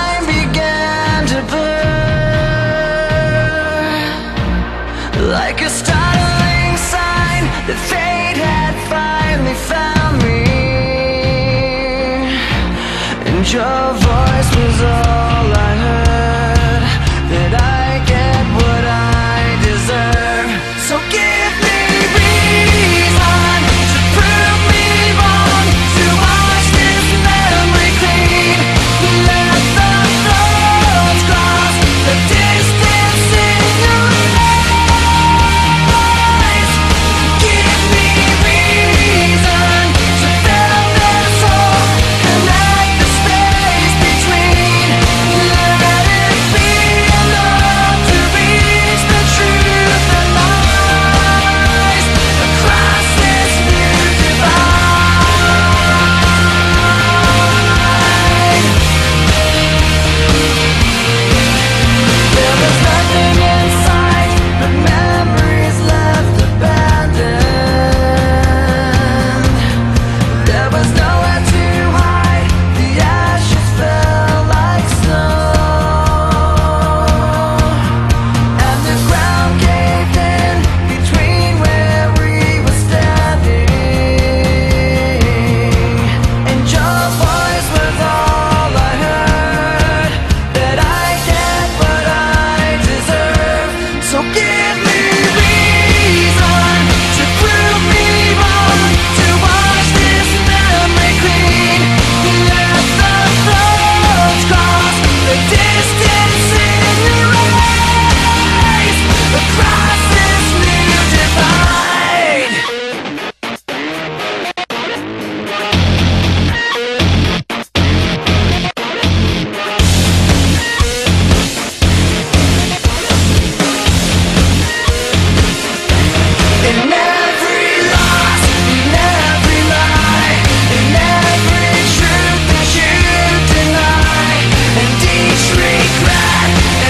time began to blur, like a startling sign that fate had finally found me, and your voice was all I heard, that I get what I deserve. So give me reason to prove me wrong, to wash this memory clean. Let the thoughts cross the distance in your eyes. Give me reason to fill this hole, connect the space between. Let it be enough to reach the truth that lies across this new divide. There was nothing in sight but memories left abandoned. There was nowhere to hide, the ashes fell like snow, and the ground caved in between where we were standing, and your voice was all I heard, that I get what I deserve. So give me reason to prove me wrong, to wash this memory clean. Let the thoughts cross the distance in your eyes across this new divide. In every loss, in every lie, in every truth that you deny, and each regret,